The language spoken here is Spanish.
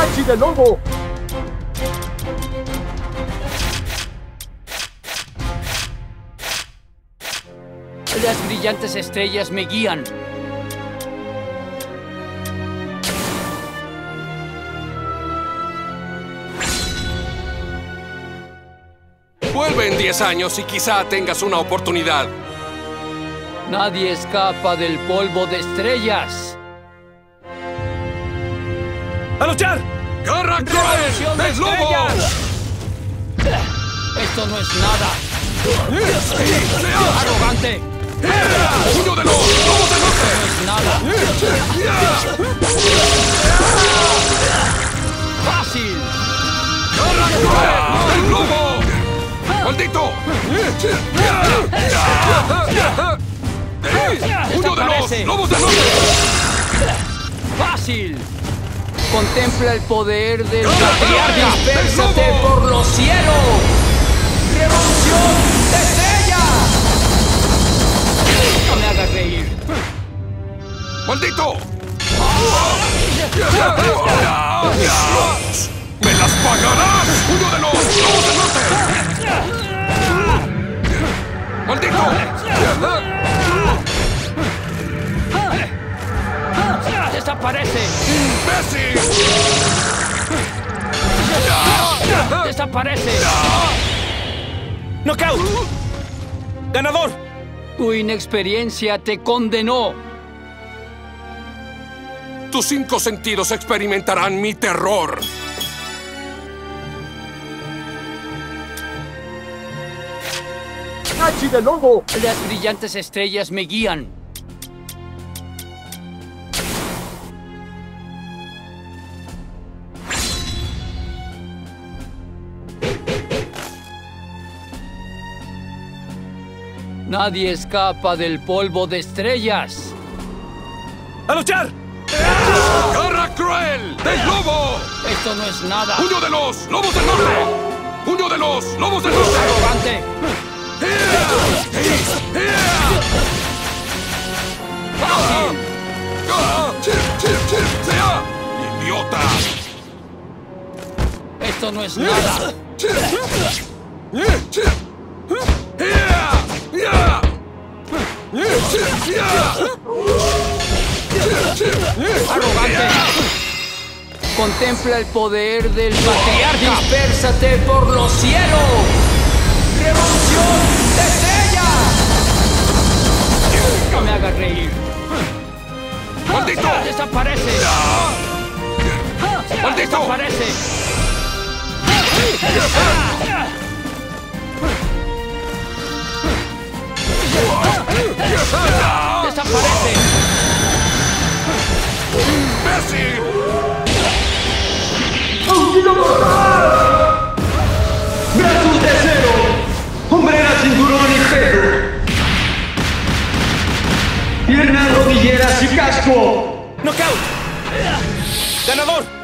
¡Hachi de lobo! Las brillantes estrellas me guían. Vuelve en 10 años y quizá tengas una oportunidad. Nadie escapa del polvo de estrellas. ¡A luchar! ¡Garra ¡Revolución cruel de del lobo! estrellas! Esto no es nada. ¡Arrogante! ¡Puño de los lobos del norte! No es nada. ¡Fácil! ¡Garra cruel del lobo! ¡Maldito! ¡Puño de los lobos del norte! ¡Fácil! Contempla el poder del patriarca. ¡Dispérsate ¡El lobo! por los cielos! ¡Revolución de estrellas! No me hagas reír. ¡Maldito! ¡Me las pagarás! ¡Puño de los lobos del norte! ¡Maldito! ¡Desaparece! ¡Imbécil! ¡Desaparece! ¡Knockout! ¡Ganador! Tu inexperiencia te condenó. Tus 5 sentidos experimentarán mi terror. ¡Hachi de lobo! Las brillantes estrellas me guían. Nadie escapa del polvo de estrellas. ¡A luchar! ¡Garra cruel del lobo! Esto no es nada. ¡Puño de los lobos del norte! ¡Puño de los lobos del norte! ¡Arrogante! ¡Idiota! Esto no es nada. ¡Arrogante! Contempla el poder del patriarca. ¡Dispérsate por los cielos! ¡Revolución de estrellas! No me hagas reír. ¡Maldito! ¡Desaparece! ¡Maldito! ¡Desaparece! ¡Desaparece! ¡Imbécil! ¡Auxilio mortal! ¡Brazos de acero! ¡Hombrera, cinturón y peso! ¡Piernas, rodilleras y casco! ¡Knockout! ¡Ganador!